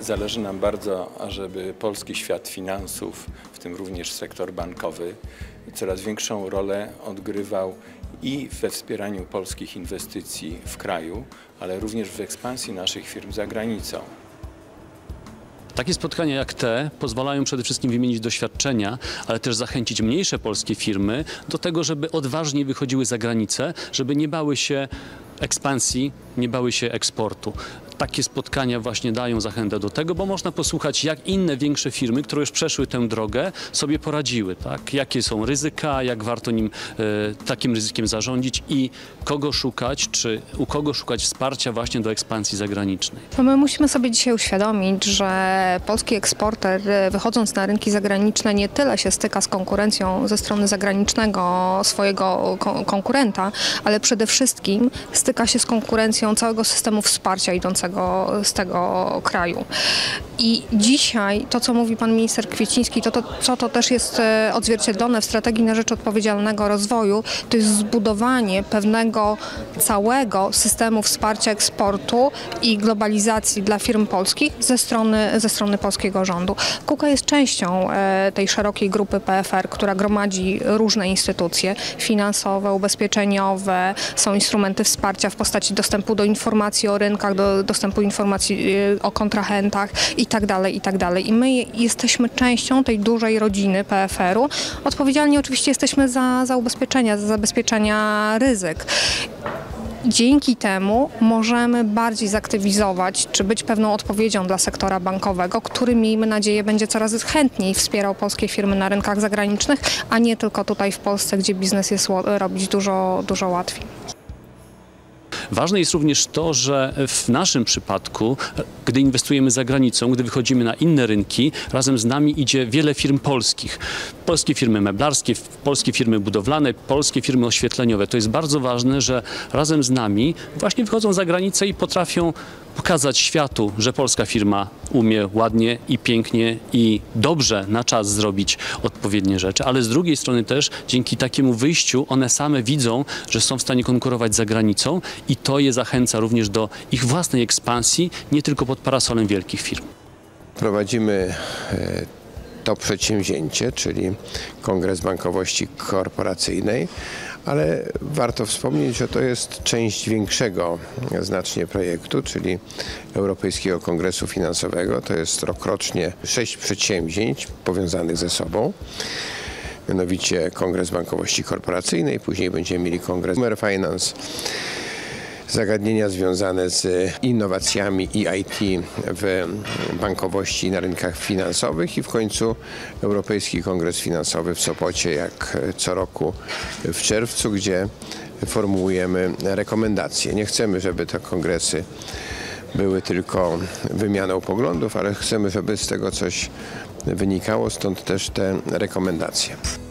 Zależy nam bardzo, ażeby polski świat finansów, w tym również sektor bankowy, coraz większą rolę odgrywał i we wspieraniu polskich inwestycji w kraju, ale również w ekspansji naszych firm za granicą. Takie spotkania jak te pozwalają przede wszystkim wymienić doświadczenia, ale też zachęcić mniejsze polskie firmy do tego, żeby odważniej wychodziły za granicę, żeby nie bały się ekspansji, nie bały się eksportu. Takie spotkania właśnie dają zachętę do tego, bo można posłuchać, jak inne większe firmy, które już przeszły tę drogę, sobie poradziły. Tak? Jakie są ryzyka, jak warto takim ryzykiem zarządzić i kogo szukać, czy u kogo szukać wsparcia właśnie do ekspansji zagranicznej. No my musimy sobie dzisiaj uświadomić, że polski eksporter, wychodząc na rynki zagraniczne, nie tyle się styka z konkurencją ze strony zagranicznego swojego konkurenta, ale przede wszystkim styka się z konkurencją całego systemu wsparcia idącego z tego kraju. I dzisiaj to, co mówi pan minister Kwieciński, to też jest odzwierciedlone w strategii na rzecz odpowiedzialnego rozwoju, to jest zbudowanie pewnego całego systemu wsparcia eksportu i globalizacji dla firm polskich ze strony polskiego rządu. KUKA jest częścią tej szerokiej grupy PFR, która gromadzi różne instytucje finansowe, ubezpieczeniowe, są instrumenty wsparcia w postaci dostępu do informacji o rynkach, dostępu informacji o kontrahentach itd. I my jesteśmy częścią tej dużej rodziny PFR-u. Odpowiedzialni oczywiście jesteśmy za ubezpieczenia, za zabezpieczenia ryzyk. Dzięki temu możemy bardziej zaktywizować, czy być pewną odpowiedzią dla sektora bankowego, który, miejmy nadzieję, będzie coraz chętniej wspierał polskie firmy na rynkach zagranicznych, a nie tylko tutaj w Polsce, gdzie biznes jest robić dużo łatwiej. Ważne jest również to, że w naszym przypadku, gdy inwestujemy za granicą, gdy wychodzimy na inne rynki, razem z nami idzie wiele firm polskich. Polskie firmy meblarskie, polskie firmy budowlane, polskie firmy oświetleniowe. To jest bardzo ważne, że razem z nami właśnie wychodzą za granicę i potrafią pokazać światu, że polska firma umie ładnie i pięknie i dobrze na czas zrobić odpowiednie rzeczy, ale z drugiej strony też dzięki takiemu wyjściu one same widzą, że są w stanie konkurować za granicą i to je zachęca również do ich własnej ekspansji, nie tylko pod parasolem wielkich firm. Prowadzimy to przedsięwzięcie, czyli Kongres Bankowości Korporacyjnej, ale warto wspomnieć, że to jest część większego znacznie projektu, czyli Europejskiego Kongresu Finansowego. To jest rokrocznie 6 przedsięwzięć powiązanych ze sobą. Mianowicie Kongres Bankowości Korporacyjnej, później będziemy mieli Kongres Finance, zagadnienia związane z innowacjami i IT w bankowości i na rynkach finansowych i w końcu Europejski Kongres Finansowy w Sopocie, jak co roku w czerwcu, gdzie formułujemy rekomendacje. Nie chcemy, żeby te kongresy były tylko wymianą poglądów, ale chcemy, żeby z tego coś wynikało, stąd też te rekomendacje.